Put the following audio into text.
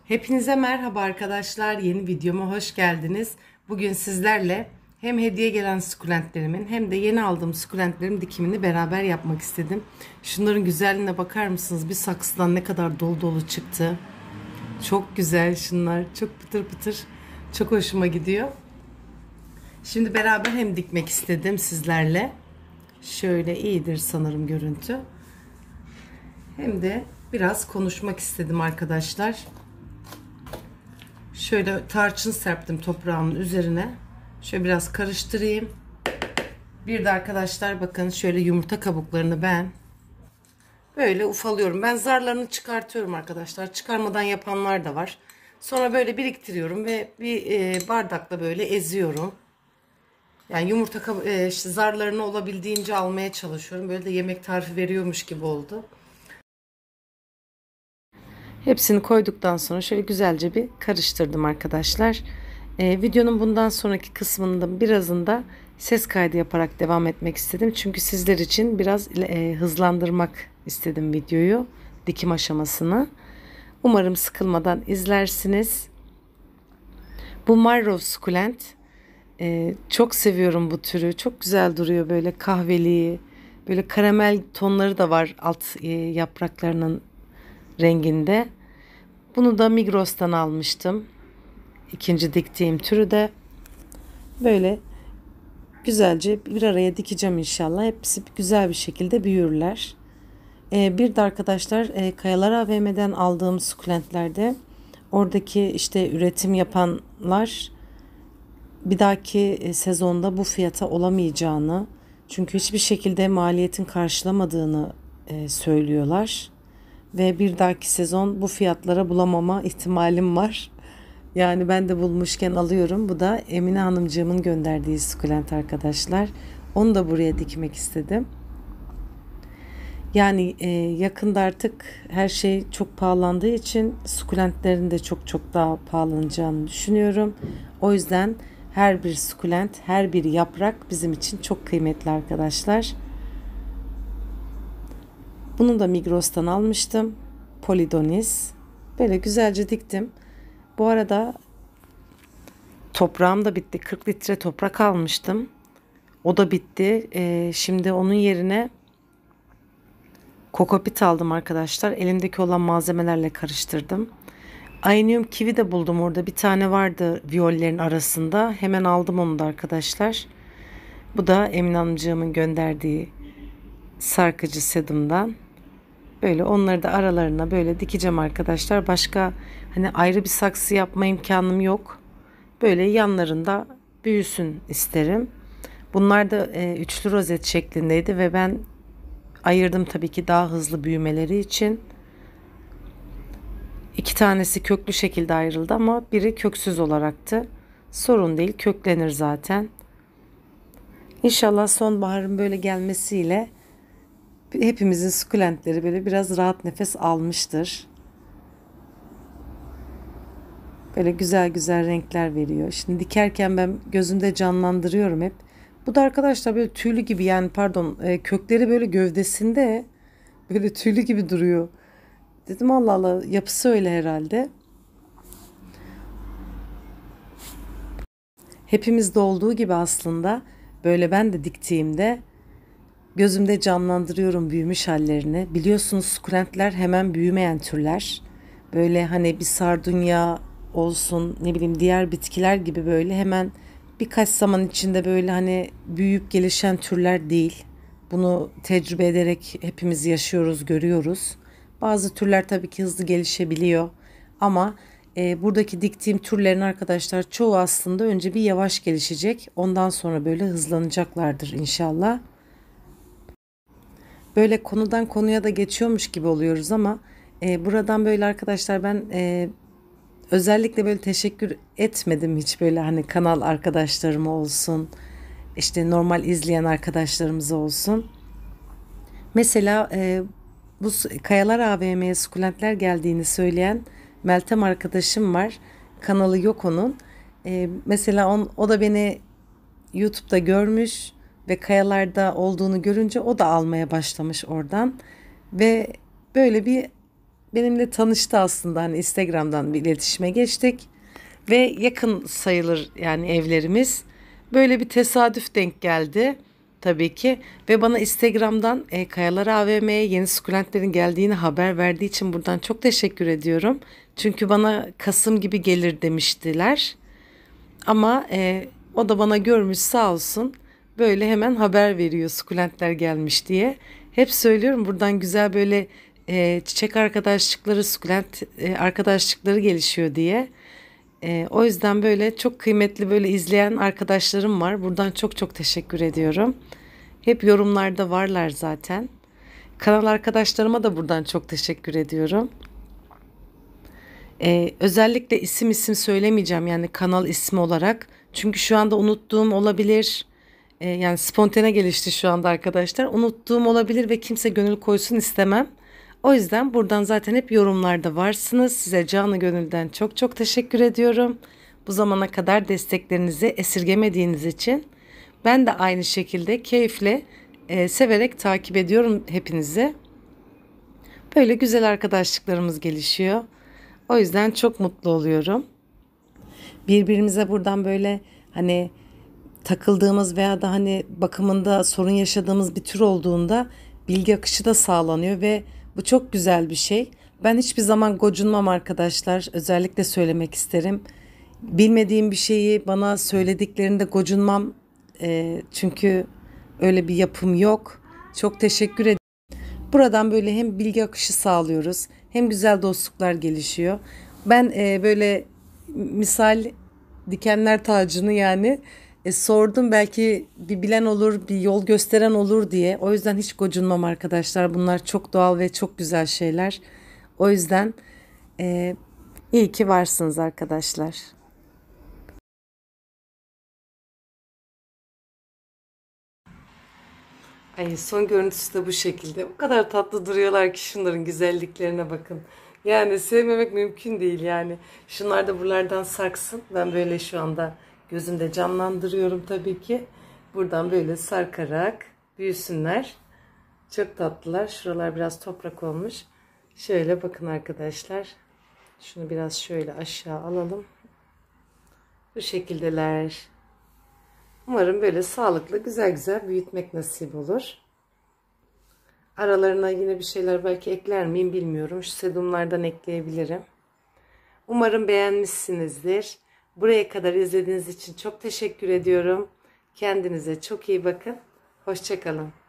Hepinize merhaba arkadaşlar. Yeni videoma hoş geldiniz. Bugün sizlerle hem hediye gelen sukulentlerimin hem de yeni aldığım sukulentlerin dikimini beraber yapmak istedim. Şunların güzelliğine bakar mısınız? Bir saksıdan ne kadar dolu dolu çıktı. Çok güzel şunlar. Çok pıtır pıtır. Çok hoşuma gidiyor. Şimdi beraber hem dikmek istedim sizlerle. Şöyle iyidir sanırım görüntü. Hem de biraz konuşmak istedim arkadaşlar. Şöyle tarçın serptim toprağımın üzerine. Şöyle biraz karıştırayım. Bir de arkadaşlar bakın şöyle yumurta kabuklarını ben böyle ufalıyorum. Ben zarlarını çıkartıyorum arkadaşlar. Çıkarmadan yapanlar da var. Sonra böyle biriktiriyorum ve bir bardakla böyle eziyorum. Yani yumurta işte zarlarını olabildiğince almaya çalışıyorum. Böyle de yemek tarifi veriyormuş gibi oldu. Hepsini koyduktan sonra şöyle güzelce bir karıştırdım arkadaşlar. Videonun bundan sonraki kısmında birazında ses kaydı yaparak devam etmek istedim. Çünkü sizler için biraz hızlandırmak istedim videoyu, dikim aşamasını. Umarım sıkılmadan izlersiniz. Bu Marrow sukulent. Çok seviyorum bu türü. Çok güzel duruyor böyle kahveli, böyle karamel tonları da var alt yapraklarının renginde. Bunu da Migros'tan almıştım. İkinci diktiğim türü de böyle güzelce bir araya dikeceğim inşallah. Hepsi güzel bir şekilde büyürler. Bir de arkadaşlar Kayalar AVM'den aldığım sukulentlerde oradaki işte üretim yapanlar bir dahaki sezonda bu fiyata olamayacağını, çünkü hiçbir şekilde maliyetin karşılamadığını söylüyorlar. Ve bir dahaki sezon bu fiyatlara bulamama ihtimalim var. Yani ben de bulmuşken alıyorum. Bu da Emine Hanımcığımın gönderdiği sukulent arkadaşlar. Onu da buraya dikmek istedim. Yani yakında artık her şey çok pahalandığı için sukulentlerin de çok daha pahalanacağını düşünüyorum. O yüzden her bir sukulent, her bir yaprak bizim için çok kıymetli arkadaşlar. Bunu da Migros'tan almıştım. Polidonis. Böyle güzelce diktim. Bu arada toprağım da bitti. 40 litre toprak almıştım. O da bitti. Şimdi onun yerine kokopit aldım arkadaşlar. Elimdeki olan malzemelerle karıştırdım. Aynium kivi de buldum orada. Bir tane vardı viyollerin arasında. Hemen aldım onu da arkadaşlar. Bu da Emine Hanımcığımın gönderdiği sarkıcı sedumdan. Böyle onları da aralarına böyle dikeceğim arkadaşlar. Başka hani ayrı bir saksı yapma imkanım yok. Böyle yanlarında büyüsün isterim. Bunlar da üçlü rozet şeklindeydi ve ben ayırdım tabii ki daha hızlı büyümeleri için. İki tanesi köklü şekilde ayrıldı ama biri köksüz olaraktı. Sorun değil, köklenir zaten. İnşallah sonbaharın böyle gelmesiyle hepimizin sukulentleri böyle biraz rahat nefes almıştır. Böyle güzel güzel renkler veriyor. Şimdi dikerken ben gözümde canlandırıyorum hep. Bu da arkadaşlar böyle tüylü gibi, yani pardon, kökleri böyle gövdesinde böyle tüylü gibi duruyor. Dedim Allah Allah, yapısı öyle herhalde. Hepimizde olduğu gibi aslında böyle ben de diktiğimde gözümde canlandırıyorum büyümüş hallerini. Biliyorsunuz sukulentler hemen büyümeyen türler. Böyle hani bir sardunya olsun, ne bileyim diğer bitkiler gibi böyle hemen birkaç zaman içinde böyle hani büyüyüp gelişen türler değil. Bunu tecrübe ederek hepimiz yaşıyoruz, görüyoruz. Bazı türler tabii ki hızlı gelişebiliyor. Ama buradaki diktiğim türlerin arkadaşlar çoğu aslında önce bir yavaş gelişecek. Ondan sonra böyle hızlanacaklardır inşallah. Böyle konudan konuya da geçiyormuş gibi oluyoruz ama buradan böyle arkadaşlar ben özellikle böyle teşekkür etmedim hiç, böyle hani kanal arkadaşlarıma olsun, işte normal izleyen arkadaşlarımız olsun. Mesela bu Kayalar AVM'ye sukulentler geldiğini söyleyen Meltem arkadaşım var. Kanalı yok onun. Mesela o da beni YouTube'da görmüş ve kayalarda olduğunu görünce o da almaya başlamış oradan. Ve böyle bir benimle tanıştı aslında. Hani Instagram'dan bir iletişime geçtik ve yakın sayılır yani evlerimiz. Böyle bir tesadüf denk geldi tabii ki ve bana Instagram'dan Kayalar AVM'ye yeni sukulentlerin geldiğini haber verdiği için buradan çok teşekkür ediyorum. Çünkü bana Kasım gibi gelir demiştiler. Ama o da bana görmüş sağ olsun. Böyle hemen haber veriyor sukulentler gelmiş diye. Hep söylüyorum buradan güzel böyle çiçek arkadaşlıkları, sukulent arkadaşlıkları gelişiyor diye. O yüzden böyle çok kıymetli böyle izleyen arkadaşlarım var. Buradan çok çok teşekkür ediyorum. Hep yorumlarda varlar zaten. Kanal arkadaşlarıma da buradan çok teşekkür ediyorum. Özellikle isim söylemeyeceğim yani kanal ismi olarak. Çünkü şu anda unuttuğum olabilir. Yani spontane gelişti şu anda arkadaşlar. Unuttuğum olabilir ve kimse gönül koysun istemem. O yüzden buradan zaten hep yorumlarda varsınız. Size canı gönülden çok çok teşekkür ediyorum. Bu zamana kadar desteklerinizi esirgemediğiniz için. Ben de aynı şekilde keyifle, severek takip ediyorum hepinizi. Böyle güzel arkadaşlıklarımız gelişiyor. O yüzden çok mutlu oluyorum. Birbirimize buradan böyle hani takıldığımız veya da hani bakımında sorun yaşadığımız bir tür olduğunda bilgi akışı da sağlanıyor ve bu çok güzel bir şey. Ben hiçbir zaman gocunmam arkadaşlar. Özellikle söylemek isterim. Bilmediğim bir şeyi bana söylediklerinde gocunmam. Çünkü öyle bir yapım yok. Çok teşekkür ederim. Buradan böyle hem bilgi akışı sağlıyoruz hem güzel dostluklar gelişiyor. Ben böyle misal dikenler tacını yani sordum belki bir bilen olur bir yol gösteren olur diye. O yüzden hiç gocunmam arkadaşlar. Bunlar çok doğal ve çok güzel şeyler. O yüzden iyi ki varsınız arkadaşlar. Ay son görüntüsü de bu şekilde. O kadar tatlı duruyorlar ki şunların güzelliklerine bakın. Yani sevmemek mümkün değil yani. Şunlar da buralardan sarksın. Ben böyle şu anda gözümde canlandırıyorum tabii ki. Buradan böyle sarkarak büyüsünler. Çok tatlılar. Şuralar biraz toprak olmuş. Şöyle bakın arkadaşlar. Şunu biraz şöyle aşağı alalım. Bu şekildeler. Umarım böyle sağlıklı güzel güzel büyütmek nasip olur. Aralarına yine bir şeyler belki ekler miyim bilmiyorum. Şu sedumlardan ekleyebilirim. Umarım beğenmişsinizdir. Buraya kadar izlediğiniz için çok teşekkür ediyorum. Kendinize çok iyi bakın. Hoşça kalın.